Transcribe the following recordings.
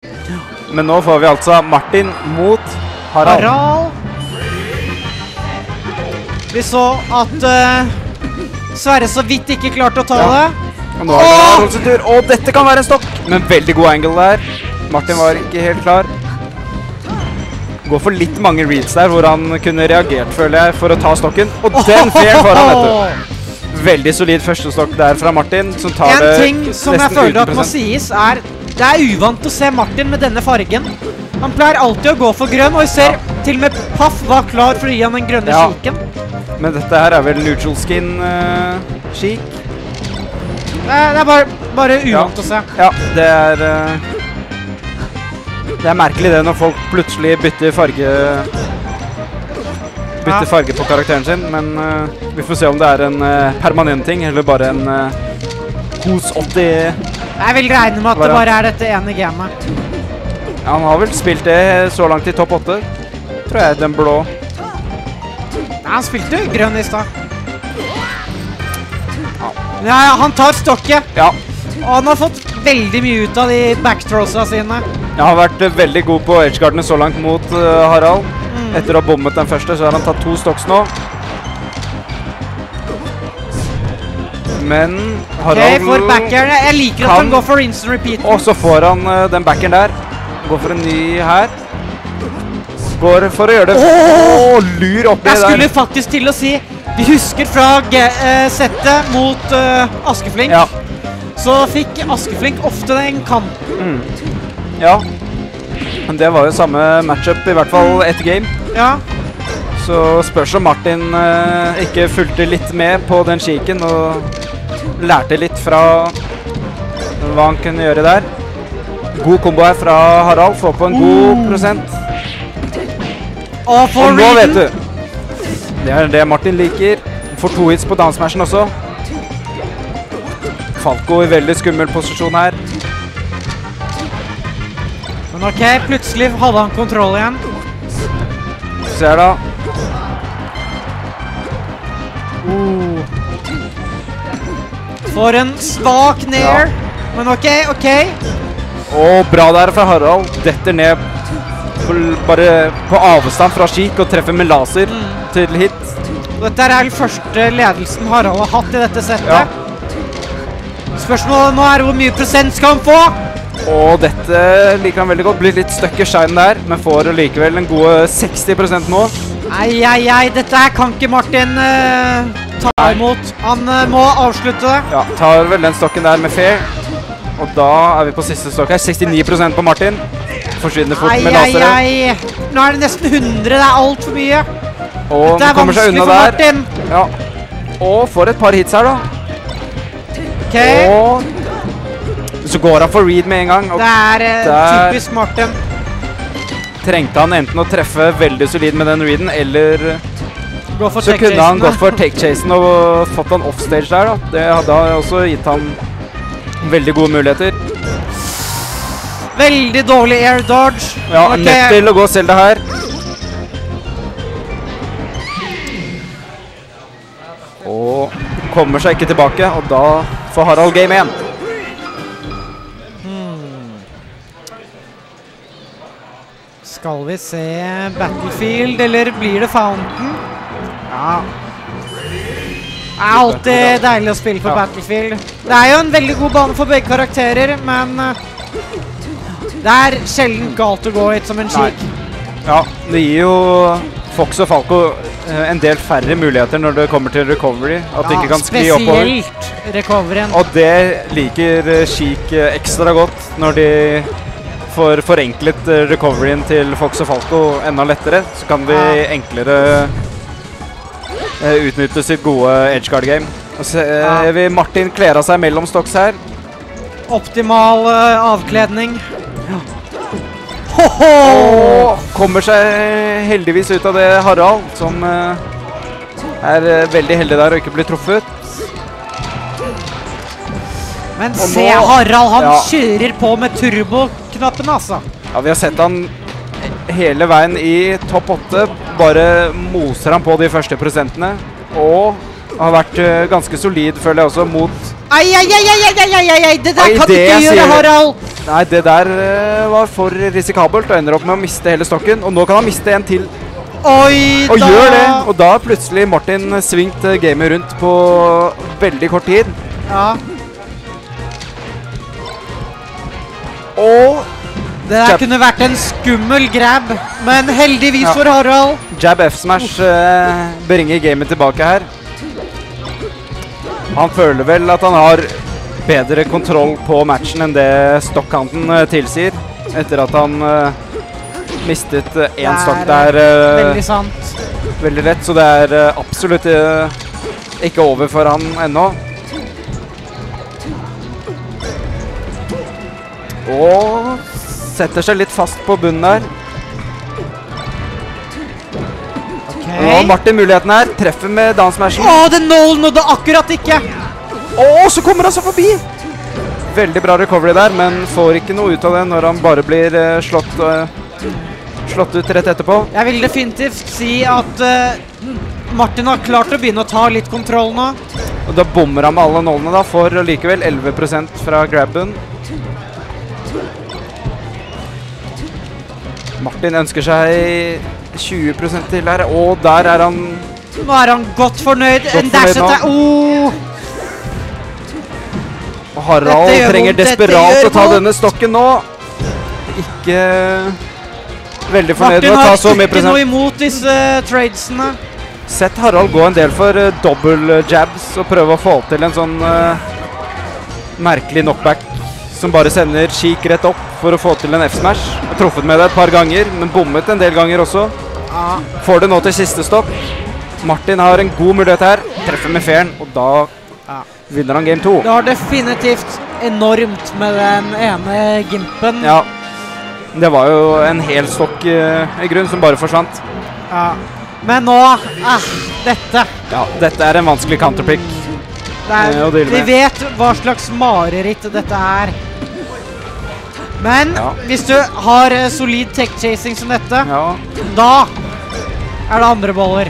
Men nå får vi altså Martin mot Harald. Vi så at Sverre så vidt ikke klarte å ta det. Og nå er det Harald sin tur. Og dette kan være en stokk. Men veldig god angle der. Martin var ikke helt klar. Går for litt mange reads der, hvor han kunne reagert, føler jeg, for å ta stokken. Og den fair foran, vet du. Veldig solid første stokk der fra Martin, som tar det en ting som jeg føler at må sies er, det er uvant å se Martin med denne fargen. Han pleier alltid å gå for grønn, og vi ser til og med Paff var klar for å gi han den grønne skiken. Men dette her er vel neutral skin skik? Det er bare uvant å se. Ja, det er merkelig det når folk plutselig bytter farge på karakteren sin, men vi får se om det er en permanent ting, eller bare en hos 80. Jeg vil regne med at det bare er dette ene gamet. Ja, han har vel spilt det så langt i topp 8, tror jeg, den blå. Ja, han spilte grønn i stad. Ja, han tar stokket. Ja. Og han har fått veldig mye ut av de backstrowsa sine. Jeg har vært veldig god på edgeguardene så langt mot Harald. Etter å ha bommet den første, så har han tatt 2 stokks nå. Men Harald for backerne. Jeg liker at han går for rinse and repeat. Og så får han den backeren der. Går for en ny her. Går for å gjøre det. Lyr oppi der. Jeg skulle faktisk til å si, vi husker fra settet mot Askeflink. Ja. Så fikk Askeflink ofte den kanten. Ja, men det var jo samme matchup, i hvert fall etter game. Ja. Så spørs om Martin ikke fulgte litt med på den skiken og lærte litt fra hva han kunne gjøre der. God kombo her fra Harald, får på en god prosent. Og nå vet du, det er det Martin liker. Får 2 hits på downsmashen også. Falco i veldig skummel posisjon her. Men ok, plutselig hadde han kontroll igjen. Ser da. For en svak ned. Men ok. Og bra der fra Harald. Detter ned bare på avstand fra skik og treffer med laser til hit. Dette er den første ledelsen Harald har hatt i dette settet. Spørsmålet nå er hvor mye prosent skal han få? Og dette liker han veldig godt. Blir litt støkk i shine der, men får likevel en god 60% nå. Ei, dette her kan ikke Martin ta imot. Han må avslutte det. Ja, tar vel den stokken der med fair. Og da er vi på siste stokk her. 69% på Martin. Forsvinner fort med lasere. Nå er det nesten 100, det er alt for mye. Og dette er kommer seg unna vanskelig for der. Martin. Ja. Og får et par hits her da. Ok. Og så går han for read med en gang. Og det er typisk Martin. Trengte han enten å treffe veldig solid med den readen, eller så kunne han gått for take-chasen og fått han offstage der da. Det hadde også gitt han veldig gode muligheter. Veldig dårlig air dodge. Ja, nødt til å gå Zelda her. Og kommer seg ikke tilbake, og da får Harald game 1. Skal vi se Battlefield, eller blir det Fountain? Ja. Det er alltid deilig å spille på Battlefield. Det er jo en veldig god bane for begge karakterer, men det er sjelden galt å gå hit som en skik. Ja, det gir jo Fox og Falco en del færre muligheter når det kommer til recovery. At de ikke kan skli oppover. Spesielt recoveryen. Og det liker skik ekstra godt når de får forenklet recoveryen til Fox og Falco enda lettere. Så kan de enklere utnytte sitt gode edgeguard game. Og så vi Martin kler av seg mellom stocks her. Optimal avkledning. Og kommer seg heldigvis ut av det Harald, som er veldig heldig der og ikke blir truffet. Men se Harald, han kjører på med turboknappen, altså. Ja, vi har sett han hele veien i topp 8, bare moser han på de første prosentene, og har vært ganske solid, føler jeg også, mot... Det der kan du ikke gjøre, Harald! Nei, det der var for risikabelt og ender opp med å miste hele stokken. Og nå kan han miste en til. Oi, Og da! gjør det! Og da har plutselig Martin svingt gamet rundt på veldig kort tid. Ja. Og Det der Jab. kunne vært en skummel grab, men heldigvis for Harald. jab F-smash bringer gamet tilbake her. Han føler vel at han har bedre kontroll på matchen enn det stokkkanten tilsier. Etter at han mistet én stokk der Veldig sant. veldig lett, så det er absolutt ikke over for han ennå. Og setter seg litt fast på bunnen der. Nå har Martin muligheten her. Treffer med downsmashen. Å, den nålen nådde akkurat ikke! Å, så kommer han så forbi! Veldig bra recovery der, men får ikke noe ut av det når han bare blir slått ut rett etterpå. Jeg vil definitivt si at Martin har klart å begynne å ta litt kontroll nå. Og da bommer han med alle nålene da, får likevel 11% fra grabben. Martin ønsker seg 20% til her, og der er han... Nå er han godt fornøyd. En fornøyd dash nå. attack. Og Harald Dette gjør trenger vondt, dette desperat gjør å ta vondt. denne stokken nå. Ikke veldig fornøyd Martin med å ta har så mye ikke noe prosent. imot disse tradesene. Sett Harald gå en del for double jabs og prøve å få til en sånn merkelig knockback som bare sender kik rett opp for å få til en F-smash. Har truffet med det et par ganger, men bommet en del ganger også. Ja. Får det nå til siste stopp. Martin har en god mulighet her. Treffer med fairen, og da vinner han game 2. Det var definitivt enormt med den ene gimpen. Ja, det var jo en hel stokk i grunn som bare forsvant. Ja. Men nå dette. Ja, dette er en vanskelig counterpick. å deale Vi med. vet hva slags mareritt dette er. Men Ja. hvis du har solid tech-chasing som dette, Ja, da er det andre boller.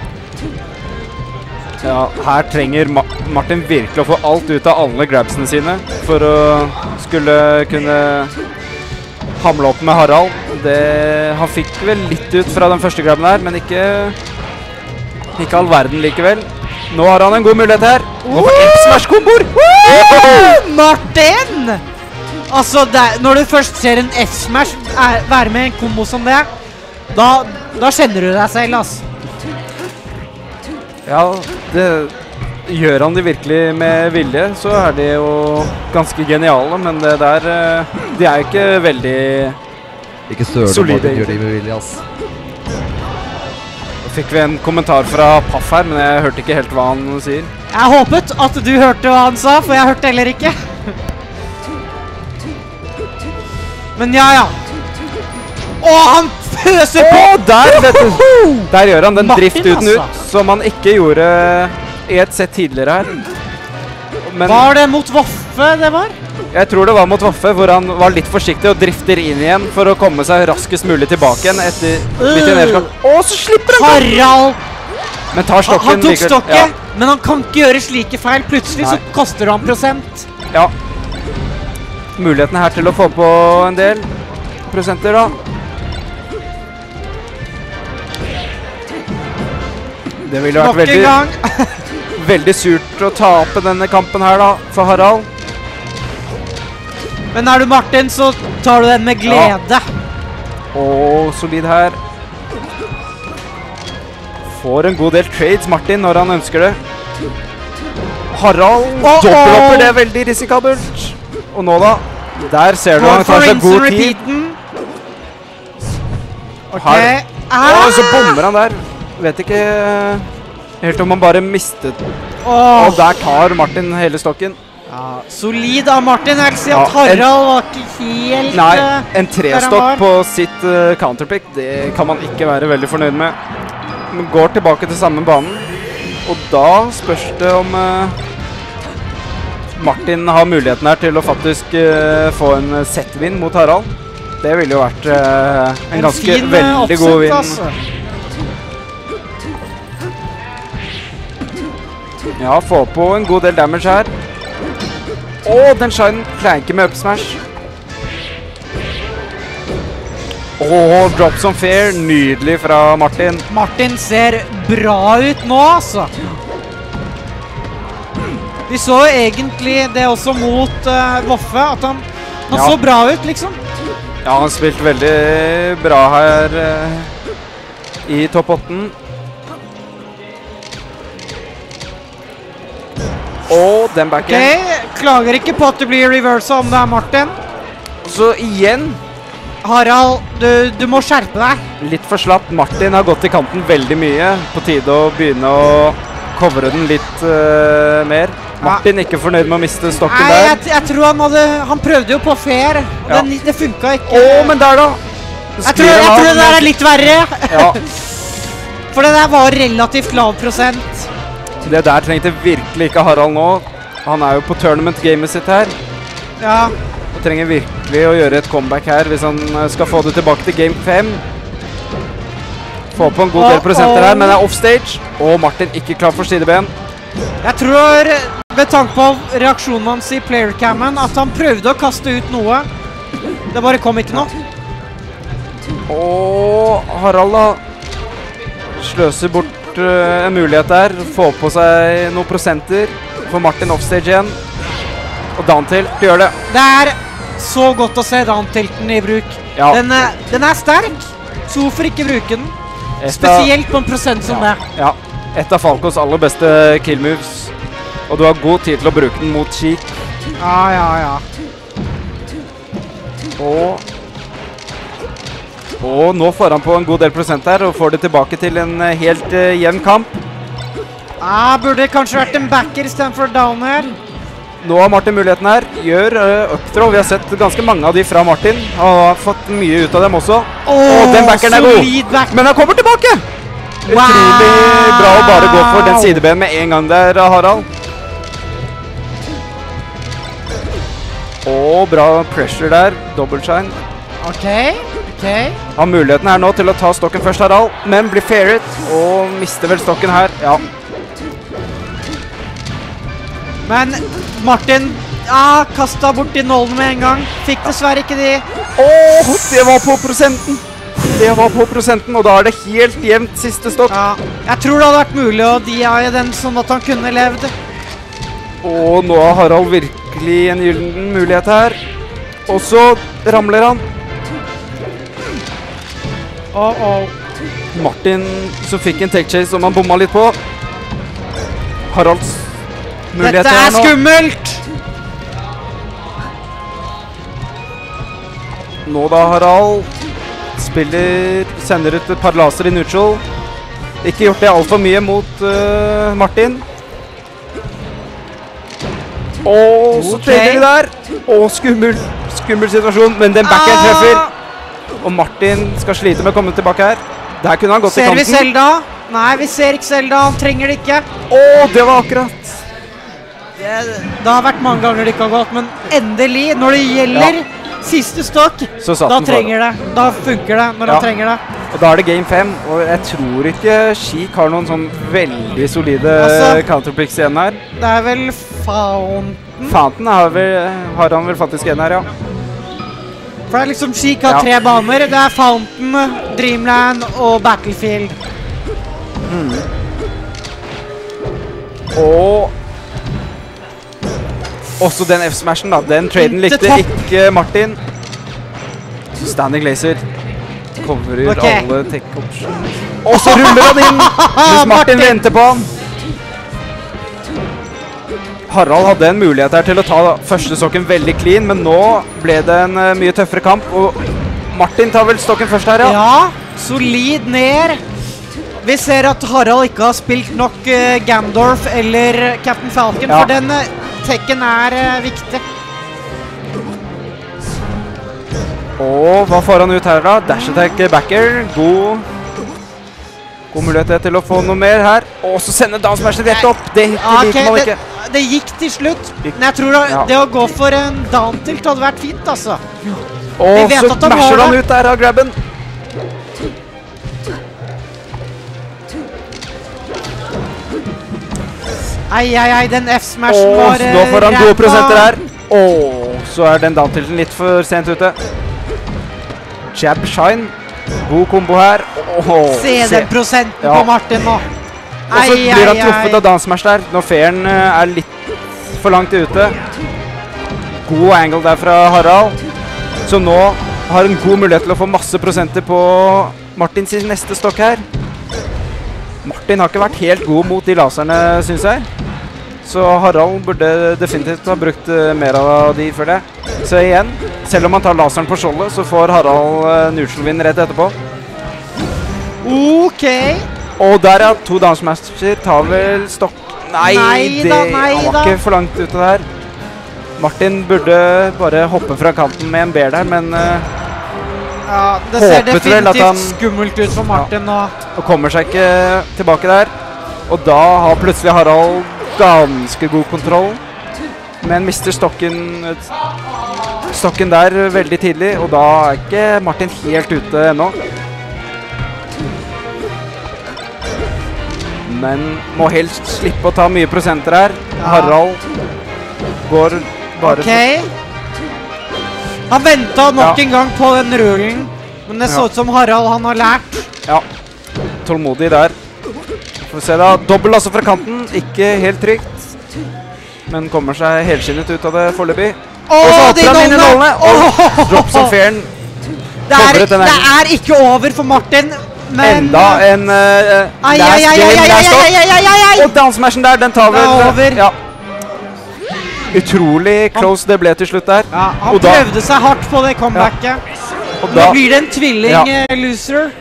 ja, her trenger Martin virkelig å få alt ut av alle grabsene sine for å skulle kunne hamle opp med Harald. Han fikk vel litt ut fra den første grabben her, men ikke all verden likevel. Nå har han en god mulighet her. Nå får F-smash-komboer! Martin! Altså, når du først ser en F-smash være med en kombo som det, da kjenner du deg selv, ass. Ja, det gjør han det virkelig med vilje, så er de jo ganske geniale, men det der, de er ikke veldig Ikke søren solide, Martin gjør egentlig. de med vilje, ass. Fikk vi en kommentar fra Paff her, men jeg hørte ikke helt hva han sier. Jeg håpet at du hørte hva han sa, for jeg hørte heller ikke. Men ja. Å, han pøser på! Der, vet du! Der gjør han den Martin, drift-uten altså. ut, som han ikke gjorde i et sett tidligere her. Men Var det mot Voffe det var? jeg tror det var mot Voffe, hvor han var litt forsiktig og drifter inn igjen for å komme seg raskest mulig tilbake igjen etter midt i nedslag. Å, så slipper han! Harald! Men tar stokken Han tok likevel. stokket, men han kan ikke gjøre slike feil. Plutselig så Nei. koster han prosent. Ja. Muligheten her til å få på en del prosenter, da. Det ville vært Nok en veldig, gang. veldig surt å tape denne kampen her, da, for Harald. Men er du Martin, så tar du den med glede. Og solid her. Får en god del trades, Martin, når han ønsker det. Harald dobbelthopper, det er veldig risikabelt. Og nå da, der ser du han tar seg god tid. Ok. Her. Og så bommer han der. Vet ikke helt om han bare mistet. Og der tar Martin hele stokken. Ja, solid av Martin. Jeg vil si at Ja, Harald var ikke helt Nei, en der han trestokk var. på sitt counterpick, det kan man ikke være veldig fornøyd med. Men går tilbake til samme banen. Og da spørs det om Martin har muligheten her til å faktisk få en set-win mot Harald. Det ville jo vært en ganske fin, veldig god oppsett, win. altså. Ja, få på en god del damage her. Åh, den shinen klarer ikke med up smash. Åh, drop som fair. Nydelig fra Martin. Martin ser bra ut nå, altså. Vi så jo egentlig det også mot Voffe, at han så bra ut, liksom. Ja, han spilte veldig bra her i topp 8. Og den backen. Ok, klager ikke på at det blir reverse om det er Martin. Så igjen Harald, du må skjerpe deg. litt for slapp. Martin har gått i kanten veldig mye. På tide å begynne å covre den litt mer. Martin ikke fornøyd med å miste stokken Nei, der. jeg tror han prøvde jo på fair, og det funka ikke. Åh, men der da! Jeg tror det der er litt verre. Ja. For det der var relativt lav prosent. Det der trengte virkelig ikke Harald nå. Han er jo på tournament-gamet sitt her. Ja. Han trenger virkelig å gjøre et comeback her hvis han skal få det tilbake til game 5. Få på en god del prosenter her, men er offstage. Og Martin ikke klar for sideben. Jeg tror, ved tanke på reaksjonen hans i playercammen, at han prøvde å kaste ut noe. Det bare kom ikke noe. Og Harald da sløser bort en mulighet der. Få på seg noen prosenter. For Martin offstage igjen. Og downtilt gjør det. Det er så godt å se downtilten i bruk. Ja. Den er sterk, så hvorfor ikke bruke den? Spesielt på en prosent som det. Ja, et av Falcos aller beste kill moves. Og du har god tid til å bruke den mot Sheik. Ja. Og nå får han på en god del prosent her, og får det tilbake til en helt jevn kamp. Burde kanskje vært en backer i stedet for down her. Nå har Martin muligheten her. Gjør upthrow. Vi har sett ganske mange av de fra Martin. Og har fått mye ut av dem også. Og den backeren er god. Men han kommer tilbake! Utrolig bra å bare gå for den sideben med en gang der, Harald. Og bra pressure der. Double shine. Ok. Har muligheten her nå til å ta stokken først, Harald. Men blir fairet. Og mister vel stokken her. Ja. Men Martin kastet bort i nålen med en gang. Fikk dessverre ikke de. Det var på prosenten. Og da er det helt jevnt siste stokk. Ja, jeg tror det hadde vært mulig å DI den sånn at han kunne levd. Og nå har Harald virkelig en gyllen mulighet her. Og så ramler han. Martin som fikk en tech chase som han bomma litt på. Haralds mulighet Dette er nå. skummelt! Nå da, Harald sender ut et par laser i neutral. Ikke gjort det alt for mye mot Martin. Så treder de der. Skummel situasjon, men den backen treffer. Og Martin skal slite med å komme tilbake her. Der kunne han gått i kanten. Ser vi Zelda? Nei, vi ser ikke Zelda. Han trenger det ikke. Det var akkurat. Det har vært mange ganger det ikke har gått, men endelig, når det gjelder siste stokk, da trenger det. Da funker det når han trenger det. Og da er det game 5, og jeg tror ikke Sheik har noen sånn veldig solide counterpicks igjen her. Det er vel Fountain? Fountain har han vel faktisk igjen her, ja. For det er liksom Sheik har 3 baner. Det er Fountain, Dreamland og Battlefield. Og også den F-smashen da, den traden likte ikke Martin. Standing laser coverer alle tech options. Og så ruller han inn, mens Martin venter på han. Harald hadde en mulighet her til å ta første stokken veldig clean, men nå ble det en mye tøffere kamp, og Martin tar vel stokken først her, ja. Solid ned. Vi ser at Harald ikke har spilt nok Gandorf eller Captain Falcon, for den tekken er viktig. Og hva får han ut her da? Dash attack backer. God mulighet til å få noe mer her. Og så sender down smashen rett opp. Det liker man ikke. Det gikk til slutt. Men jeg tror det å gå for en down tilt hadde vært fint, altså. Og så masher han ut der av grabben. Ei, den F-smashen var så nå får han gode prosenter her. Så er den down-tilten litt for sent ute. Jab shine. God kombo her. Se den prosenten Ja. på Martin nå. Og så blir han truffet av downsmash der, når fairen litt for langt ute. God angle der fra Harald. Så nå har en god mulighet til å få masse prosenter på Martins neste stokk her. Martin har ikke vært helt god mot de laserne, synes jeg. Så Harald burde definitivt ha brukt mer av de, føler jeg. Så igjen, selv om han tar laseren på skjoldet, så får Harald neutral win rett etterpå. Ok. Og der er 2 downsmasher, tar vel stokk. Nei, han var ikke for langt ute der. Martin burde bare hoppe fra kanten med en bear der, men ja, det ser definitivt skummelt ut for Martin nå. Og kommer seg ikke tilbake der. Og da har plutselig Harald ganske god kontroll. Men mister stokken der veldig tidlig, og da er ikke Martin helt ute ennå. Men må helst slippe å ta mye prosenter her. Ja. Harald går bare... Ok. Han ventet nok en gang på den rullen, men det så ut som Harald han har lært. Ja, tålmodig der. Får vi se da, dobbelt altså fra kanten, ikke helt trygt. Men kommer seg helskinnet ut av det foreløpig. Og så hopper han inn i nålene! Og drops som fairen. Det er ikke over for Martin. Men enda en last game. Og downsmashen der, den tar vel. Ja. Utrolig close det ble til slutt der. Ja, han prøvde seg hardt på det comebacket. Ja. Nå blir det en tvilling loser.